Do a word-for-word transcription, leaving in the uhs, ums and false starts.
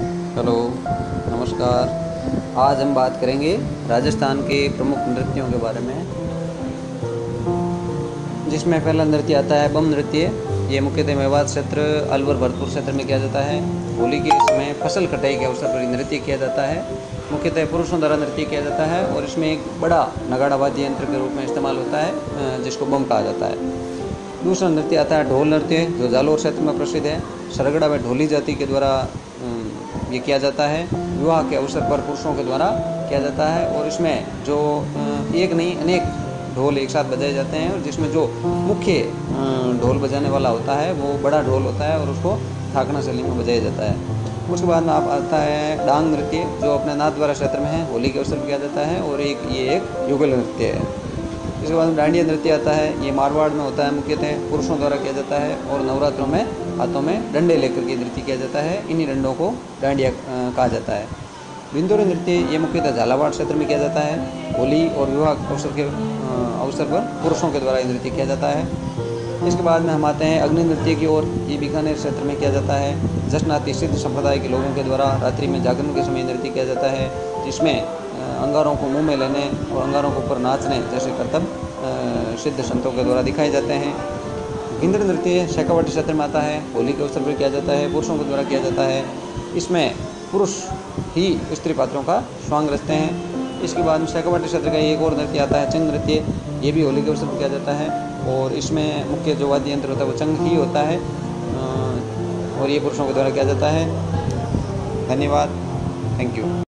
Hello, नमस्कार। आज हम बात करेंगे राजस्थान के प्रमुख नृत्यों के बारे में, जिसमें पहला नृत्य आता है बम नृत्य। ये मुख्यतः मेवात क्षेत्र, अलवर, भरतपुर क्षेत्र में किया जाता है। होली के समय फसल कटाई के अवसर पर नृत्य किया जाता है। मुख्यतः पुरुषों द्वारा नृत्य किया जाता है और इसमें एक बड़ा नगाड़ा वाद्य यंत्र के रूप में इस्तेमाल होता है, जिसको बम कहा जाता है। दूसरा नृत्य आता है ढोल नृत्य, जो जालोर क्षेत्र में प्रसिद्ध है। सरगड़ा व ढोली जाति के द्वारा ये किया जाता है। विवाह के अवसर पर पुरुषों के द्वारा किया जाता है और इसमें जो एक नहीं अनेक ढोल एक साथ बजाए जाते हैं, और जिसमें जो मुख्य ढोल बजाने वाला होता है वो बड़ा ढोल होता है और उसको थाकना शैली में बजाया जाता है। उसके बाद में आप आता है डांग नृत्य, जो अपने नाथद्वारा क्षेत्र में है। होली के अवसर पर किया जाता है और एक ये एक युगल नृत्य है। इसके बाद में डांडिया नृत्य आता है। ये मारवाड़ में होता है, मुख्यतः पुरुषों द्वारा किया जाता है और नवरात्रों में हाथों में डंडे लेकर के नृत्य किया जाता है। इन्हीं डंडों को डांडिया कहा जाता है। बिंदुरी नृत्य ये मुख्यतः झालावाड़ क्षेत्र में किया जाता है। होली और विवाह अवसर के अवसर पर पुरुषों के द्वारा नृत्य किया जाता है। इसके बाद में हम आते हैं अग्नि नृत्य की ओर। ये बीकानेर क्षेत्र में किया जाता है। जश्नाती सिद्ध संप्रदाय के लोगों के द्वारा रात्रि में जागरण के समय नृत्य किया जाता है, जिसमें अंगारों को मुंह में लेने और अंगारों के ऊपर नाचने जैसे करतब सिद्ध संतों के द्वारा दिखाए जाते हैं। गिंद्र नृत्य शेखावाटी क्षेत्र में आता है। होली के अवसर पर किया जाता है, पुरुषों के द्वारा किया जाता है। इसमें पुरुष ही स्त्री पात्रों का स्वांग रचते हैं। इसके बाद में शेखावाटी क्षेत्र का एक और नृत्य आता है चंग नृत्य। ये भी होली के अवसर पर किया जाता है और इसमें मुख्य जो वाद्य यंत्र होता है वो चंग ही होता है और ये पुरुषों के द्वारा किया जाता है। धन्यवाद, थैंक यू।